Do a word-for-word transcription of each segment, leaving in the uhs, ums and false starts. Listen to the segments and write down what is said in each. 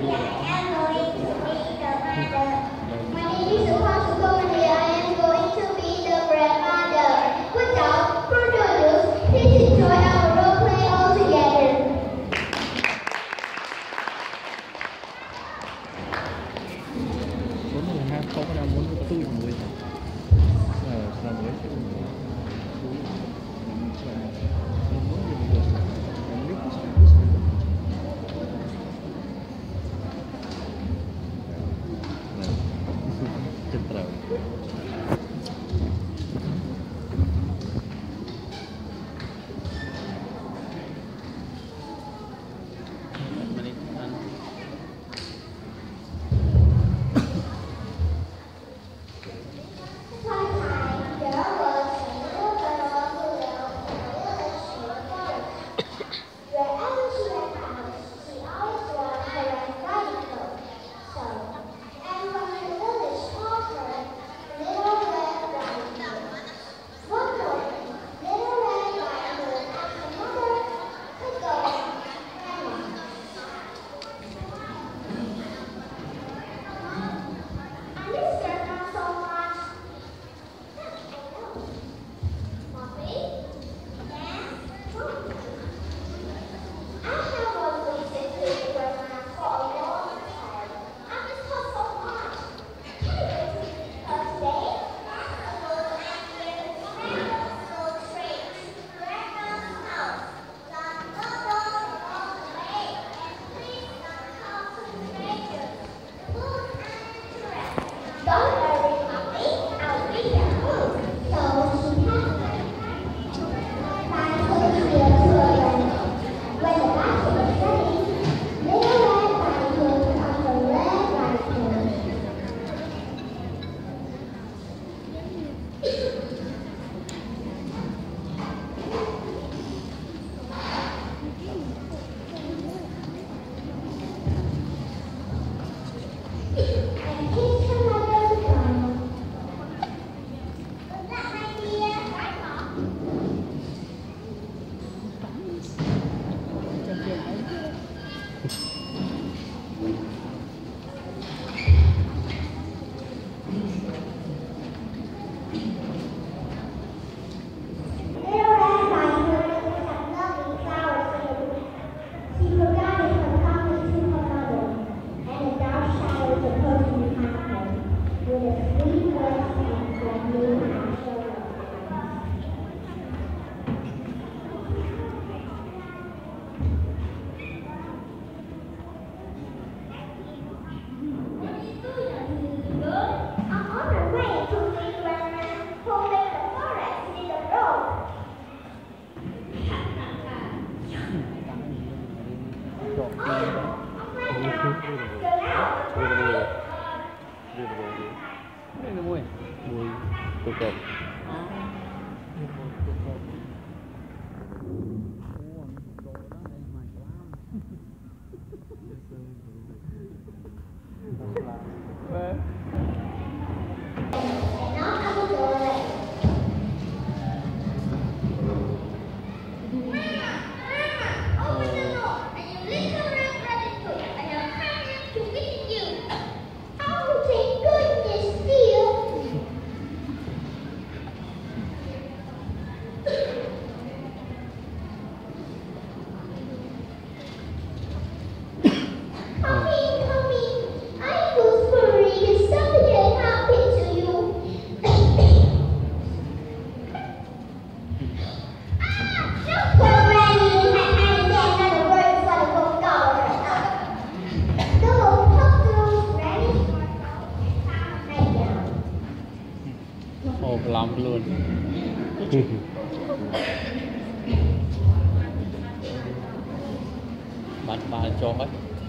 Bạn bà cho hết.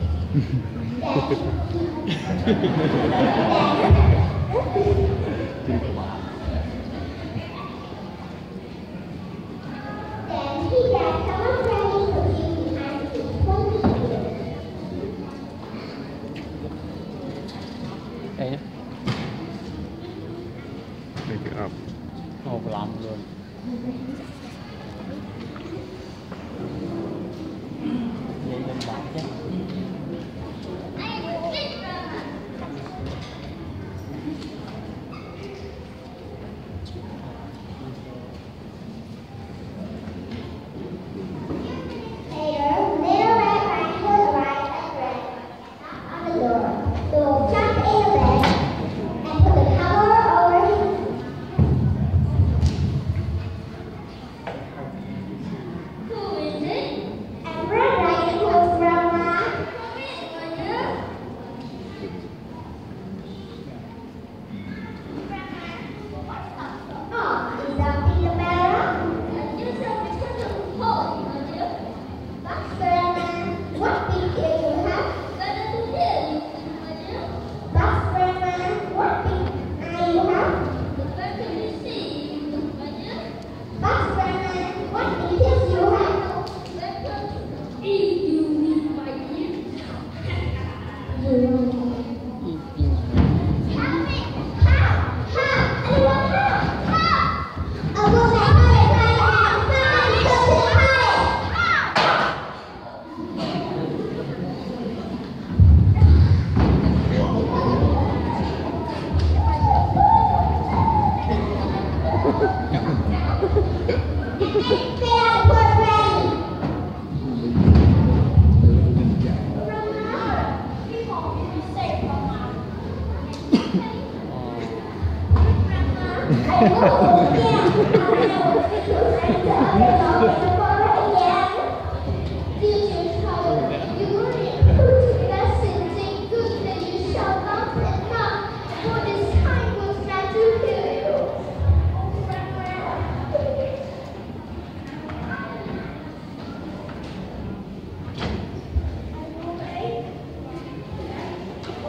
Đây nhé. Make it up. Hộp lắm luôn. Vậy lên bạn chứ.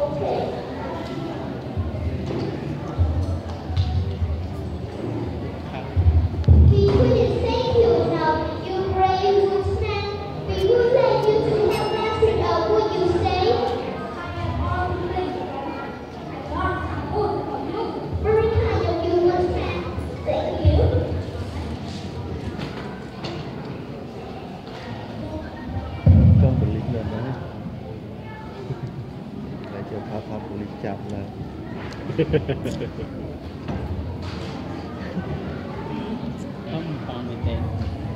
Before you say you know, your brain would snap. We would like you to have mastered of what you say. Very kind of you, Miss Snap. Thank you. ต้องบริกเลยนะใครจะพาพาบริจับนะต้องฟังไม่เต็ม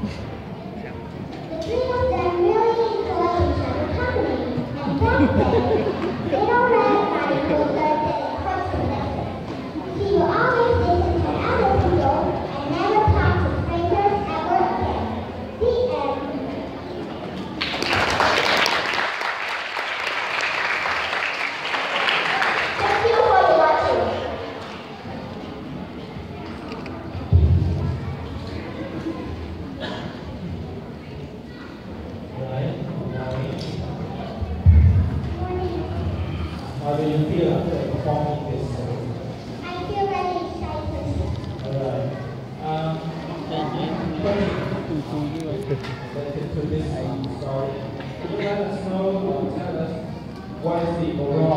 The three of them really enjoy each other's company, and that day, they don't let anybody know that they question them. He will always listen to other people and never talk to strangers ever again. The end. Thank you for watching. How do you feel after performing this? I feel very excited. Alright. Um, แต่เย็นคุณครูด้วย related to this um, story, could you let us know or tell us what is the overall